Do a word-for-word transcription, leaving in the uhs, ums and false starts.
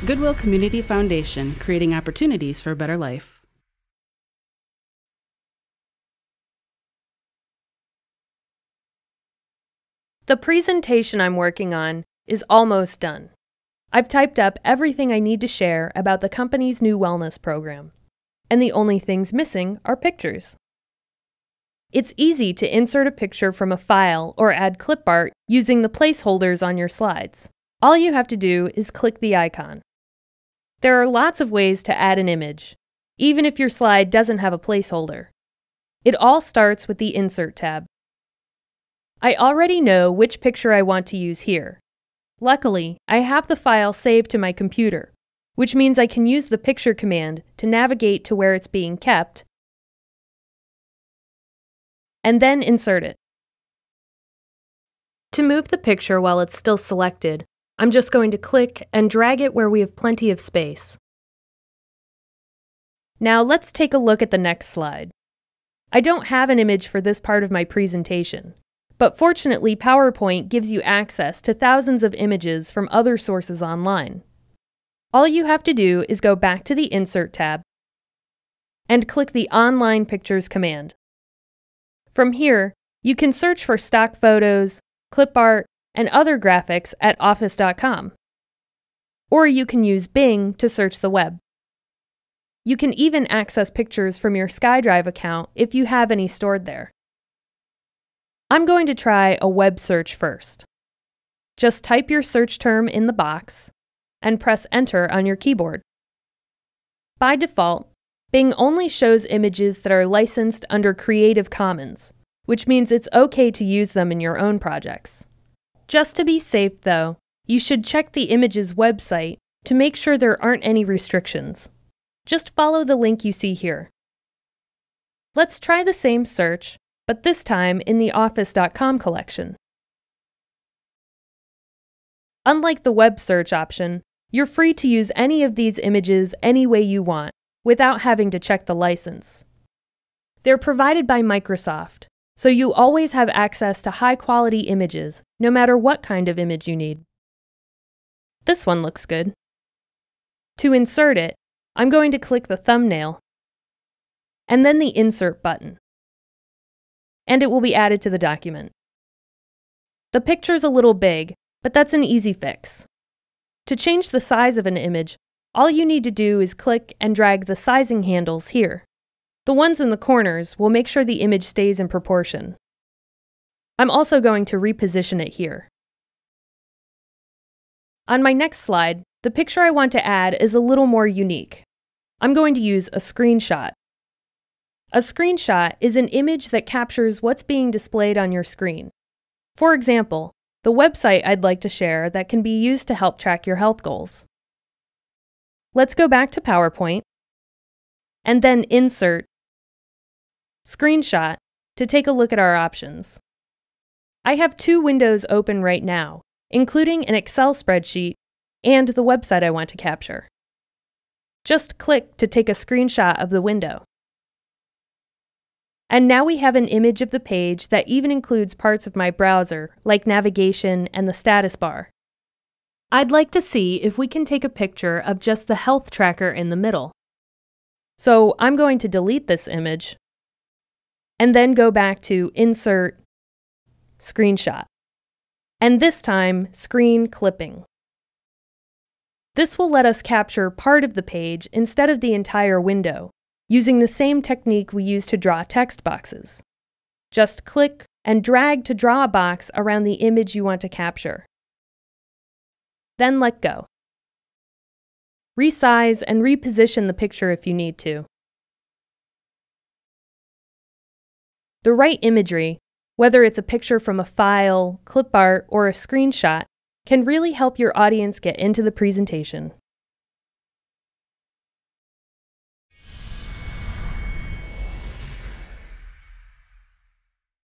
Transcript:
Goodwill Community Foundation, creating opportunities for a better life. The presentation I'm working on is almost done. I've typed up everything I need to share about the company's new wellness program, and the only things missing are pictures. It's easy to insert a picture from a file or add clip art using the placeholders on your slides. All you have to do is click the icon. There are lots of ways to add an image, even if your slide doesn't have a placeholder. It all starts with the Insert tab. I already know which picture I want to use here. Luckily, I have the file saved to my computer, which means I can use the Picture command to navigate to where it's being kept, and then insert it. To move the picture while it's still selected, I'm just going to click and drag it where we have plenty of space. Now let's take a look at the next slide. I don't have an image for this part of my presentation, but fortunately PowerPoint gives you access to thousands of images from other sources online. All you have to do is go back to the Insert tab and click the Online Pictures command. From here, you can search for stock photos, clip art, and other graphics at office dot com. Or you can use Bing to search the web. You can even access pictures from your SkyDrive account if you have any stored there. I'm going to try a web search first. Just type your search term in the box and press Enter on your keyboard. By default, Bing only shows images that are licensed under Creative Commons, which means it's okay to use them in your own projects. Just to be safe, though, you should check the image's website to make sure there aren't any restrictions. Just follow the link you see here. Let's try the same search, but this time in the office dot com collection. Unlike the web search option, you're free to use any of these images any way you want, without having to check the license. They're provided by Microsoft, so you always have access to high-quality images, no matter what kind of image you need. This one looks good. To insert it, I'm going to click the thumbnail, and then the Insert button, and it will be added to the document. The picture's a little big, but that's an easy fix. To change the size of an image, all you need to do is click and drag the sizing handles here. The ones in the corners will make sure the image stays in proportion. I'm also going to reposition it here. On my next slide, the picture I want to add is a little more unique. I'm going to use a screenshot. A screenshot is an image that captures what's being displayed on your screen. For example, the website I'd like to share that can be used to help track your health goals. Let's go back to PowerPoint, and then Insert, Screenshot, to take a look at our options. I have two windows open right now, including an Excel spreadsheet and the website I want to capture. Just click to take a screenshot of the window. And now we have an image of the page that even includes parts of my browser, like navigation and the status bar. I'd like to see if we can take a picture of just the health tracker in the middle. So I'm going to delete this image, and then go back to Insert, Screenshot, and this time Screen Clipping. This will let us capture part of the page instead of the entire window, using the same technique we use to draw text boxes. Just click and drag to draw a box around the image you want to capture. Then let go. Resize and reposition the picture if you need to. The right imagery, whether it's a picture from a file, clip art, or a screenshot, can really help your audience get into the presentation.